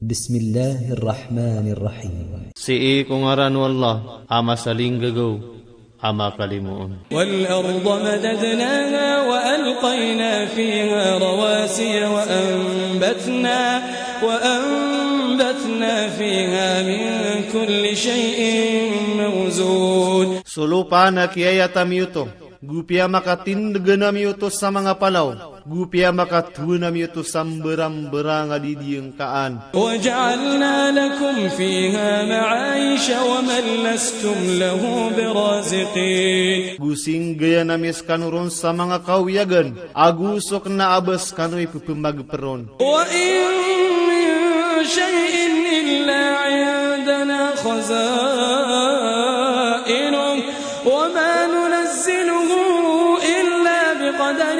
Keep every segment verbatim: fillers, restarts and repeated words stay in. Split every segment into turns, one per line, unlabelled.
Bismillahirrahmanirrahim.
Si kung aran wallah, ama saling gagaw, ama kalimuon.
Wal arda madadnaha wa alqayna fiha rawasiya wa anbatna wa anbatna fiha min kulli shay'in mawzun.
Sulupa na kiyayata miyuto, gupia makatindagan miyuto sa mga palaw, gupia makatuwa miyuto sa berang-berang adidiyangkaan.
وَجَعَلْنَا لَكُمْ فِيهَا مَعَايِشَ وَمَنْ لَسْتُمْ لَهُ بِرَازِقِينَ.
Gusing gaya namis kanuron sa mga kawiyagan, agusok na abas kano'y pupumagperon.
وَإِن مِّن شَيْءٍ إِلَّا عِندَنَا خَزَائِنُهُ وَمَا نُنَزِّلُهُ إِلَّا بِقَدَرٍ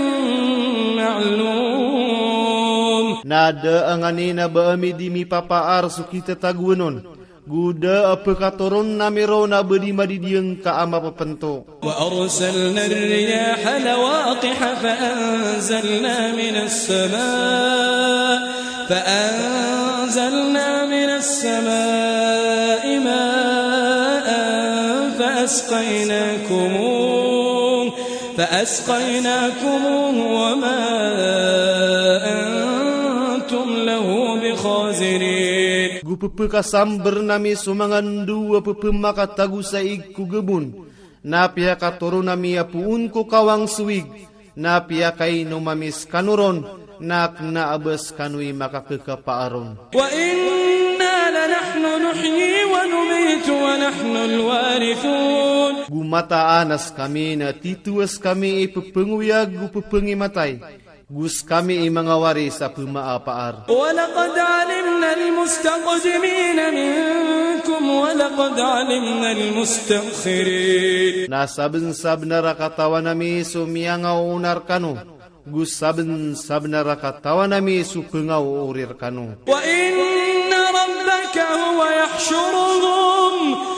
معلوم.
Nada ang anina baami di mi papaar so kita tagunon. Guda apa katoron namiro na bedi madidiyang kaama papento.
وأرسلنا الرياح لواقح فأنزلنا من السماء فأنزلنا من السماء ماء فأسقيناكموه فأسقيناكموه وما أنتم له بخازنين.
Gupupakasamber nami sumangan dua pupumakatagu sa iku gebun. Napia katoro nami apuun ko kawang suwig. Napia kay numamis kanuron. Nak naabas kanui makakakapaaron.
وَإِنَّا لَنَحْنُ نُحْيِي وَنُمِيتُ وَنَحْنُ الْوَارِثُونَ.
Gumataanas kami na tituas kami ipupunguyag gupupungi matay. Gus kami imangawari sa pumaapaar.
وَلَقَدْ عَلِمْنَا الْمُسْتَقْدِمِينَ مِنْكُمْ وَلَقَدْ عَلِمْنَا الْمُسْتَأْخِرِينَ.
Nasaben-saben rakatawa nami sumiangaw unar kanu. Gus saben-saben rakatawa nami supengaw urir kanu.
وَإِنَّ رَبَّكَ هُوَ يَحْشُرُهُمْ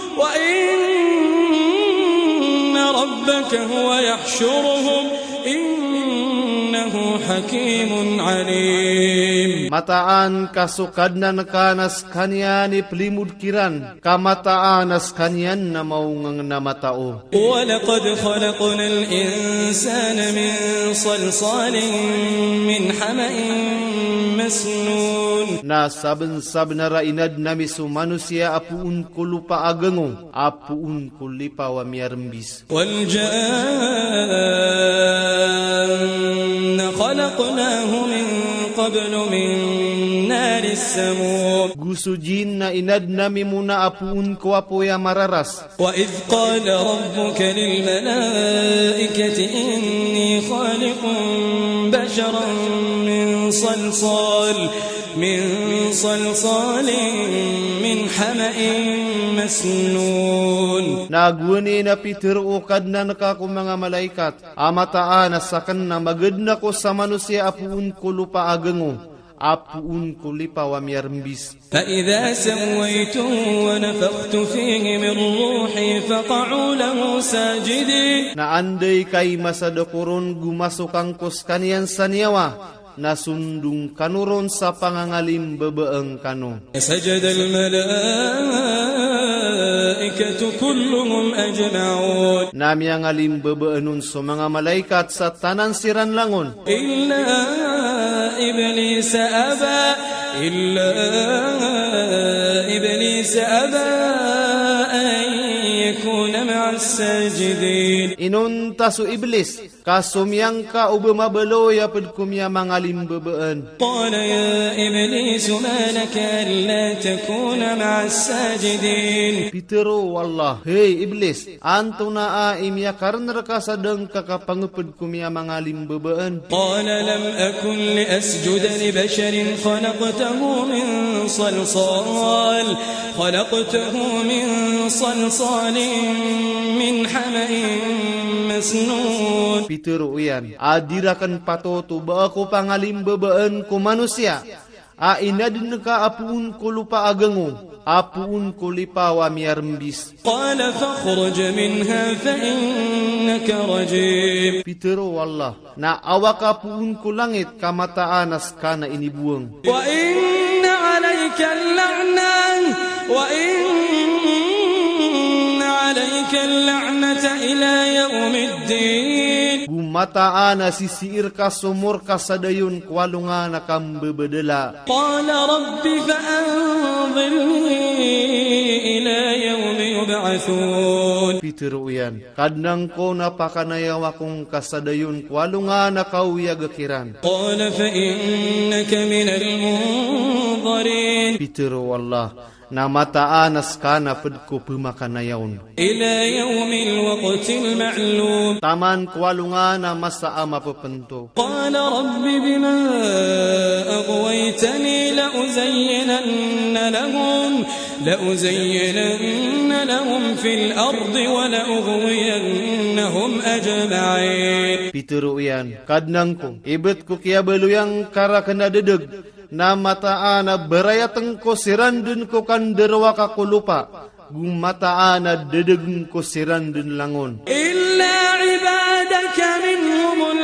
وَإِنَّ رَبَّكَ هُوَ يَحْشُرُهُمْ إِنَّهُ حَكِيمٌ عَلِيمٌ.
Mataan kasukad na nakanas kanyan ni pelimud kiran. Kamataanas kanyan na maungang namatao.
وَلَقَدْ خَلَقْنَا الْإِنسَانَ مِنْ صَلْصَالٍ مِنْ حَمَإٍ مسنون.
Nasaben-saben na rainad nami su manusia apuun ko lupa agengo, apuun ko lipa wa miarmbis.
وَالْجَانَّ خَلَقْنَاهُ مِنْ قَبْلُ مِنْ نَارِ السَّمُومِ.
Gusujin na inad nami muna apuun ko apoya mararas.
وَإِذْ قَالَ رَبُّكَ لِلْمَلَائِكَةِ إِنِّي خَالِقٌ بَشَرًا مِنْ صَلْصَالٍ مِنْ صَلْصَالٍ مِنْ حَمَإٍ مسنون.
Nagwani na Peter ukad na nakako mga malaikat. Amataan na sakan na magad na ko sa manusia apuun ko lupa agengo. Apuun ko lipa wa miarmbis.
فَإِذَا سَوَّيْتُهُ وَنَفَخْتُ فِيهِ مِنْ رُوحِي فَقَعُوا لَهُ سَاجِدِينَ.
Na anday kay masadakuron gumasukang kos kaniyan sa niyawa. Nasundung kanuron sa pangangalim babaeng kano.
فَسَجَدَ الْمَلَائِكَةُ كُلُّهُمْ أَجْمَعُونَ.
Nami ang alim babaanon sa mga malaikat sa tanan siran langon.
إِلَّا إِبْلِيسَ أَبَى إِلَّا إِبْلِيسَ أَبَى أَنْ يَكُونَ مَعَ السَّاجِدِينَ.
Inunta su iblis, kasumyang ka o bumabaloy apad kumya mga limbabaan.
قال يا إبليس ما لك ألا تكون مع الساجدين.
Pitero wallah, hey iblis, anto na a imya karnar ka sa dang kakapangupad kumya mga limbabaan.
قال لم أكن لأسجد لبشر خلقته من صلصال خلقته من صلصال من حمأ مسنون.
Pitero uyan, adirakan patoto ba ako pangalimbabaan ko manusia. A inadin ka apuun ko lupa agango, apuun ko lipawa miarmbis.
قال فاخرج منها فإنك رجيم.
Pitero wallah, na awak apuun ko langit kamataanas ka na inibuang.
وإن عليك عليك اللعنة وإن عليك اللعنة إلى يوم الدين.
Gumata ana sisiir ka sumur ka sadayun kualungan akam bebedela.
Qala rabbi fa'anzirni ila yawmi yub'atsun.
Piteruyan kadang ko napakanayaw akong kasadayun kualungan akau ya gekiran.
Qala fa innaka minal munzirin.
Piteru Allah na mataanas ka na pedko pumakanayawn.
Ila yawmil waqtil ma'lum.
Taman kualungan na masa ama pepento.
Qala rabbi bima aghwaytani la uzayyinanna lahum la uzayyinanna lahum fil ardi wa la ughwiyannahum ajma'in.
Piteruyan kadang ko ibet ko kiya beluyang kara kena dedeg na mataana beraya tengko sirandun ko kanderwa ka kulupa gumataana dedeg ko sirandun langon
illa ibadaka minhumul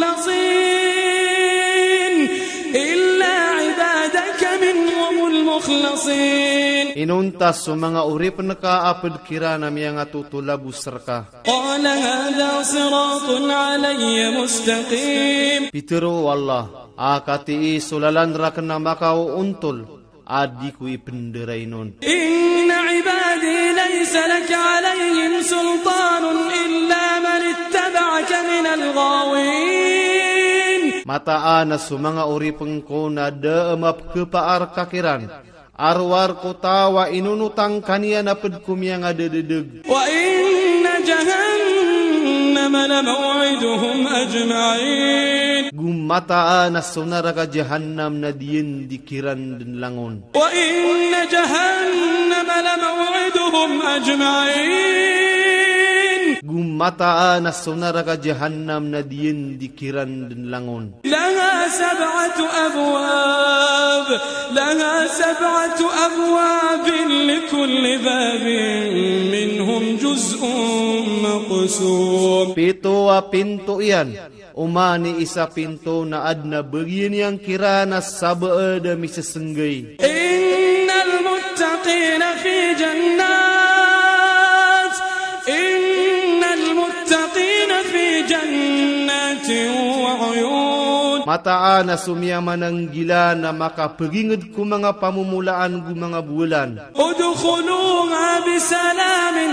mukhlasin illa ibadaka minhumul mukhlasin.
Inuntas so mga urip naka apad kirana miyang atutulabu serka.
Qala hadha siratun alayya mustaqim.
Pitero Allah akati sulalan rakna makau untul adiku ipenderai non.
Inna ibadi laysa laka alayhim sultanun illa man ittaba'aka minal ghawin.
Mataan na sumanga uripeng ko na daamap kepaar kakiran. Arwar ko tawa inunutang kaniya na pedkumiyang adededeg.
Wa inna jahannama la maw'iduhum ajma'in.
Gumataan na sunara ka jahannam na diyen dikiran din langon.
Wa inna jahannama la maw'iduhum ajma'in.
Gumataan na sunara ka jahannam na diyen dikiran din langon.
Laha sab'atu abwab, laha sab'atu abwab likulli babin minhum juz'un maqsum.
Pito a pinto iyan. Umani isa pinto na adna bagian yang kirana sabaada misasenggay.
Innal muttaqina fi jannat, innal muttaqina fi jannatin wa uyun.
Mataan na sumiyaman ang gila na makapagingad ko mga pamumulaan ko mga bulan.
Udkhuluha bisalamin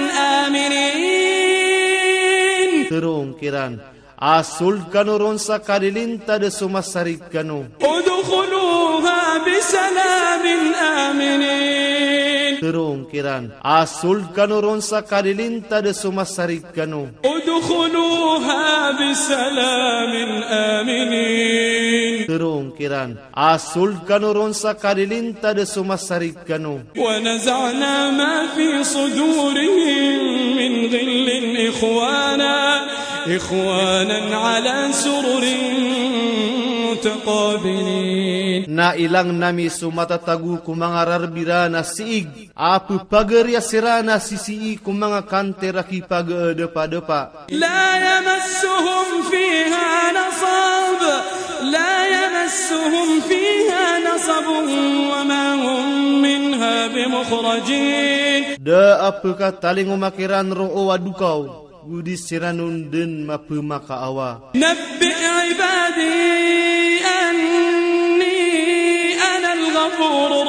aminin.
Terong kiran, asul kanuron sa kadilinta de sumasarit kanu.
Udkhuluha bisalamin aminin.
Terong kiran, asul kanuron sa kadilinta de sumasarit kanu.
Udkhuluha bisalamin aminin.
Terong kiran, asul kanuron sa kadilinta de sumasarit kanu.
Wa naza'na ma fi sudurihim min ghillin ikhwana ikhwanan ala sururin mutaqabilin.
Na ilang nami sumatatagu ku mga rarbirana siig apu pagarya sirana sisii ku mga kantera kipaga-depa-depa.
La yamassuhum fiha nasab, la yamassuhum fiha nasab wa ma hum minha bimukhrajin.
Da apu ka taling umakiran ro'o wadukau gudi siranun den mapumaka-awa.
Nabbi ibadi anni ana al-ghafurur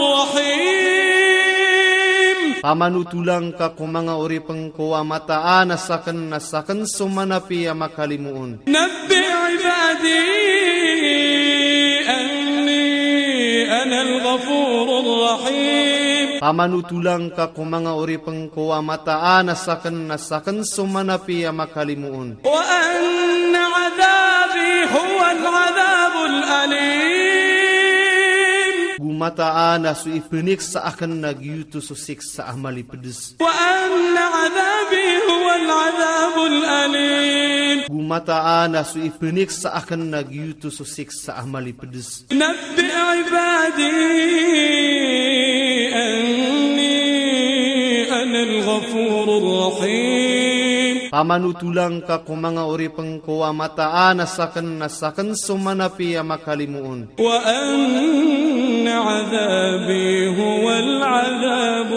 rahim. Pamanutulang
ka kumanga uripeng ko amataan nasaken nasaken sumanapi makalimuon.
Nabbi ibadi anni ana al-ghafurur rahim.
Pamanutulang ka kumanga uripeng ko amataan nasaken nasaken sumanapi makalimuon.
Wa anna adhabi huwa al-adhabul alim.
Gumataan na su ipenik sa akan nagyuto susik sa amali pedes.
Wa anna adhabi huwa al-adhabul alim.
Gumataan na su ipenik sa akan nagyuto susik sa amali pedes.
Nabbi ibadi anni ana al-ghafurur rahim.
Pamanutulang ka kumanga uripeng ko amataan nasaken nasaken sumanapi makalimuon.
Wa anna عذابي هو العذاب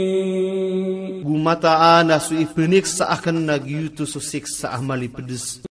الأليم.
Gumata ana su ipenik sa akan nagyuto su siksa amali pedes.